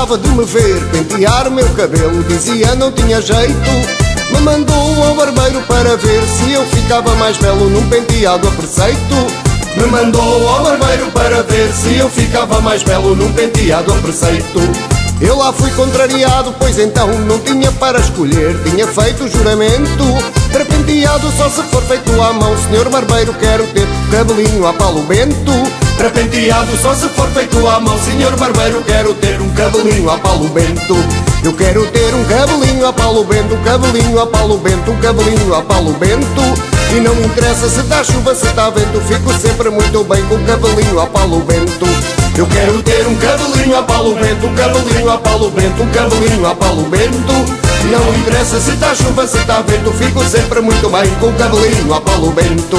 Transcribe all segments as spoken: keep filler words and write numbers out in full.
gostava de me ver pentear o meu cabelo, dizia não tinha jeito. Me mandou ao barbeiro para ver se eu ficava mais belo num penteado a preceito. Me mandou ao barbeiro para ver se eu ficava mais belo num penteado a preceito. Eu lá fui contrariado, pois então não tinha para escolher. Tinha feito o juramento, para penteado só se for feito à mão. Senhor barbeiro, quero ter cabelinho a Paulo Bento. Para penteado só se for feito à mão. Senhor barbeiro, quero ter um cabelinho a Paulo Bento. Eu quero ter um cabelinho a Paulo Bento, um cabelinho a Paulo Bento, um cabelinho a Paulo Bento. E não me interessa se está chuva, se está vento, fico sempre muito bem com o cabelinho a Paulo Bento. Eu quero ter um cabelinho a Paulo Bento, um cabelinho a Paulo Bento, um cabelinho a Paulo Bento. E não me interessa se está chuva, se está vento, fico sempre muito bem com o cabelinho a Paulo Bento.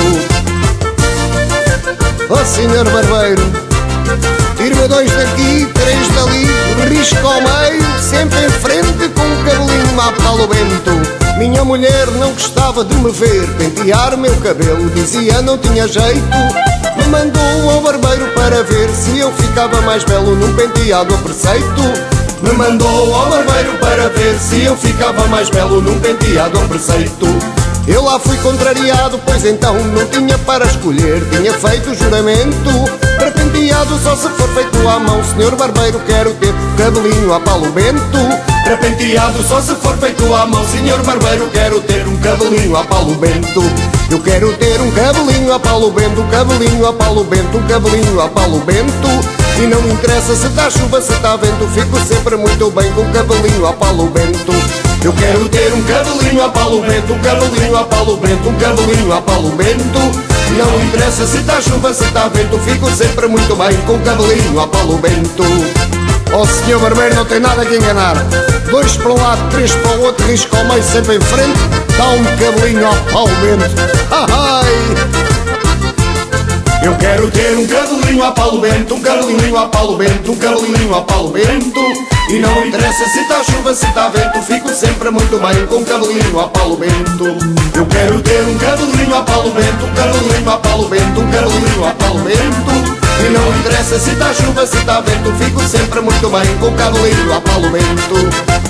Oh senhor barbeiro, tire-me dois daqui, três dali, risco ao meio, sempre em frente com o cabelinho a Paulo Bento. Minha mulher não gostava de me ver pentear o meu cabelo, dizia não tinha jeito. Me mandou ao barbeiro para ver se eu ficava mais belo num penteado a preceito. Me mandou ao barbeiro para ver se eu ficava mais belo num penteado a preceito. Eu lá fui contrariado, pois então não tinha para escolher. Tinha feito o juramento, para penteado só se for feito à mão. Senhor barbeiro, quero ter cabelinho a Paulo Bento. Para penteado só se for feito à mão. Senhor barbeiro, quero ter um cabelinho a Paulo Bento. Eu quero ter um cabelinho a Paulo Bento, um cabelinho a Paulo Bento, um cabelinho a Paulo Bento. E não me interessa se está chuva, se está vento, fico sempre muito bem com o cabelinho a Paulo Bento. Eu quero ter um cabelinho a Paulo Bento, um cabelinho a Paulo Bento, um cabelinho a Paulo Bento. E não me interessa se está chuva, se está vento, fico sempre muito bem com o cabelinho a Paulo Bento. Oh senhor barbeiro, não tem nada que enganar. Dois para um lado, três para o outro, risco ao meio, sempre em frente, dá um cabelinho ao Paulo Bento. Ai! Eu quero ter um cabelinho a Paulo Bento, um cabelinho a Paulo Bento, um cabelinho a Paulo Bento. E não interessa se está chuva, se está vento, fico sempre muito bem com o cabelinho a Paulo Bento. Eu quero ter um cabelinho a Paulo Bento, um cabelinho a Paulo Bento, um cabelinho a Paulo Bento. E não interessa se está chuva, se está vento, fico sempre muito bem com o cabelinho a Paulo Bento.